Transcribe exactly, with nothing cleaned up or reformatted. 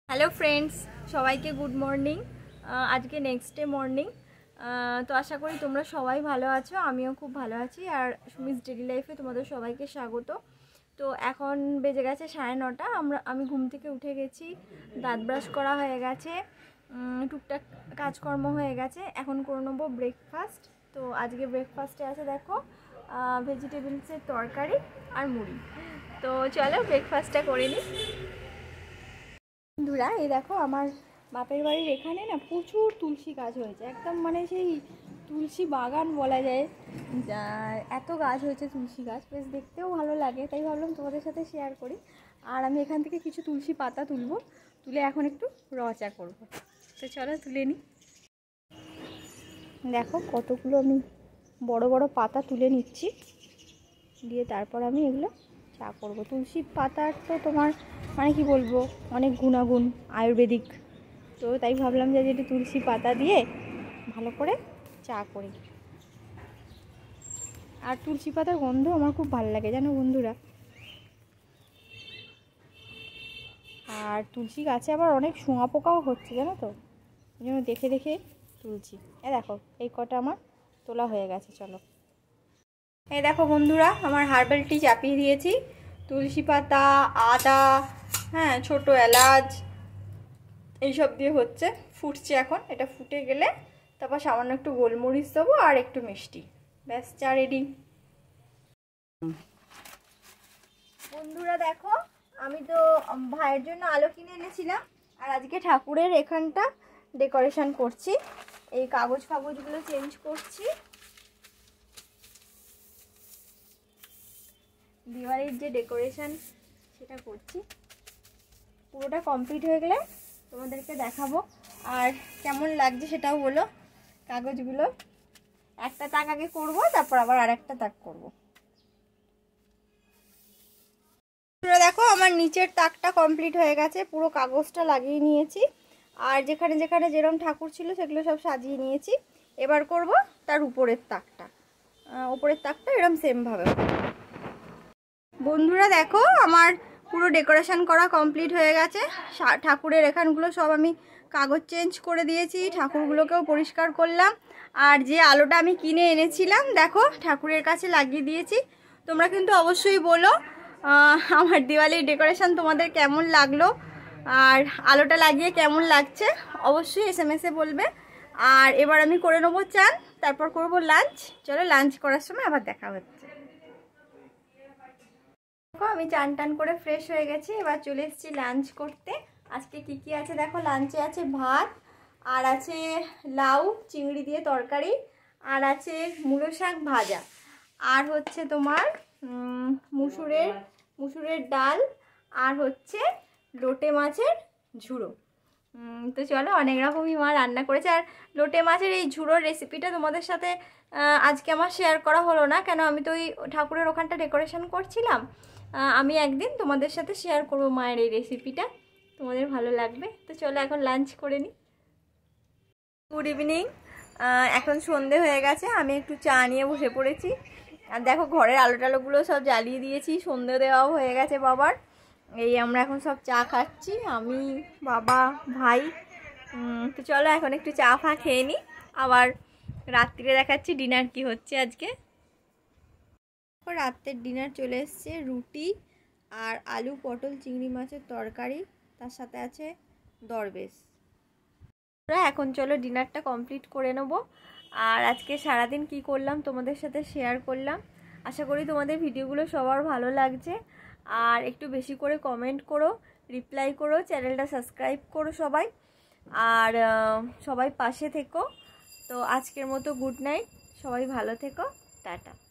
Hello friends, সবাইকে good morning. আজকে next day morning. তো আশা করি তোমরা সবাই ভালো আছো, আমিও খুব ভালো আছি। আর সুমিস ডেইলি লাইফে তোমাদের সবাইকে স্বাগত। তো এখন বেজে গেছে সাড়ে নটা। আমরা আমি ঘুম থেকে উঠে গেছি, দাঁত ব্রাশ করা হয়ে গেছে, টুকটাক কাজকর্ম হয়ে গেছে। এখন করে নেবো ব্রেকফাস্ট। তো আজকে ব্রেকফাস্টে আছে দেখো ভেজিটেবলসের তরকারি আর মুড়ি। তো চলো ব্রেকফাস্টটা করে নিই। বন্ধুরা, এই দেখো আমার বাপের বাড়ির এখানে না প্রচুর তুলসী গাছ হয়েছে, একদম মানে সেই তুলসী বাগান বলা যায়। এত গাছ হয়েছে তুলসী গাছ, বেশ দেখতেও ভালো লাগে, তাই ভাবলাম তোমাদের সাথে শেয়ার করি। আর আমি এখান থেকে কিছু তুলসী পাতা তুলবো, তুলে এখন একটু র চা করবো। তো চলো তুলে নিই। দেখো কতগুলো আমি বড় বড় পাতা তুলে নিচ্ছি, দিয়ে তারপর আমি এগুলো চা করবো। তুলসী পাতার তো তোমার মানে কি বলবো, অনেক গুণাগুণ আয়ুর্বেদিক। তো তাই ভাবলাম যে একটু তুলসী পাতা দিয়ে ভালো করে চা করি। আর তুলসী পাতার গন্ধ আমার খুব ভালো লাগে জানো বন্ধুরা। আর তুলসী গাছে আবার অনেক শুঁয়া পোকাও হচ্ছে জানো তো, এই জন্য দেখে দেখে তুলছি। এ দেখো এই কটা আমার তোলা হয়ে গেছে। চলো এই দেখো বন্ধুরা, আমার হার্বাল টি চাপিয়ে দিয়েছি। তুলসী পাতা, আদা, হ্যাঁ ছোট এলাচ এইসব দিয়ে হচ্ছে, ফুটছে এখন। এটা ফুটে গেলে তারপর সামান্য একটু গোলমরিচ দেবো আর একটু মিষ্টি, ব্যাস চা রেডি। বন্ধুরা দেখো, আমি তো ভাইয়ের জন্য আলো কিনে এনেছিলাম, আর আজকে ঠাকুরের এখানটা ডেকোরেশন করছি। এই কাগজ ফাগজগুলো চেঞ্জ করছি। দিওয়ালির যে ডেকোরেশন সেটা করছি, পুরোটা কমপ্লিট হয়ে গেলে তোমাদেরকে দেখাবো। আর কেমন লাগছে সেটাও বলো। কাগজগুলো একটা তাক আগে করবো, তারপর আবার আর একটা তাক করবো। দেখো আমার নিচের তাকটা কমপ্লিট হয়ে গেছে, পুরো কাগজটা লাগিয়ে নিয়েছি। আর যেখানে যেখানে যেরকম ঠাকুর ছিল সেগুলো সব সাজিয়ে নিয়েছি। এবার করব তার উপরের তাকটা, উপরের তাকটা এরকম সেমভাবে। বন্ধুরা দেখো আমার পুরো ডেকোরেশন করা কমপ্লিট হয়ে গেছে। ঠাকুরের এখানগুলো সব আমি কাগজ চেঞ্জ করে দিয়েছি, ঠাকুরগুলোকেও পরিষ্কার করলাম। আর যে আলোটা আমি কিনে এনেছিলাম দেখো ঠাকুরের কাছে লাগিয়ে দিয়েছি। তোমরা কিন্তু অবশ্যই বলো আমার দিওয়ালির ডেকোরেশন তোমাদের কেমন লাগলো, আর আলোটা লাগিয়ে কেমন লাগছে অবশ্যই এস এম এসে বলবে। আর এবার আমি করে নেবো চান, তারপর করব লাঞ্চ। চলো লাঞ্চ করার সময় আবার দেখা হচ্ছে। আমি চান টান করে ফ্রেশ হয়ে গেছি, এবার চলে এসেছি লাঞ্চ করতে। আজকে কি কি আছে দেখো, লাঞ্চে আছে ভাত, আর আছে লাউ চিংড়ি দিয়ে তরকারি, আর আছে মূলো শাক ভাজা, আর হচ্ছে তোমার মুসুরের মুসুরের ডাল, আর হচ্ছে লোটে মাছের ঝুড়ো। তো চলো অনেক রকমই মা রান্না করেছে। আর লোটে মাছের এই ঝুড়োর রেসিপিটা তোমাদের সাথে আজকে আমার শেয়ার করা হলো না, কেন আমি তো ওই ঠাকুরের ওখানটা ডেকোরেশন করছিলাম। আমি একদিন তোমাদের সাথে শেয়ার করবো মায়ের এই রেসিপিটা, তোমাদের ভালো লাগবে। তো চলো এখন লাঞ্চ করে নিই। গুড ইভিনিং, এখন সন্ধে হয়ে গেছে, আমি একটু চা নিয়ে বসে পড়েছি। আর দেখো ঘরের আলো টালোগুলো সব জ্বালিয়ে দিয়েছি, সন্ধে দেওয়াও হয়ে গেছে বাবার। এই আমরা এখন সব চা খাচ্ছি, আমি বাবা ভাই। তো চলো এখন একটু চা ফা খেয়ে নিই, আবার রাত্রিরে দেখাচ্ছি ডিনার কি হচ্ছে আজকে। রাতের ডিনার চলে এসছে, রুটি আর আলু পটল চিংড়ি মাছের তরকারি, তার সাথে আছে দরবেশ। এখন চলো ডিনারটা কমপ্লিট করে নেবো। আর আজকে সারাদিন কি করলাম তোমাদের সাথে শেয়ার করলাম। আশা করি তোমাদের ভিডিওগুলো সবার ভালো লাগছে। আর একটু বেশি করে কমেন্ট করো, রিপ্লাই করো, চ্যানেলটা সাবস্ক্রাইব করো সবাই, আর সবাই পাশে থেকো। তো আজকের মতো গুড নাইট, সবাই ভালো থেকো, টাটা।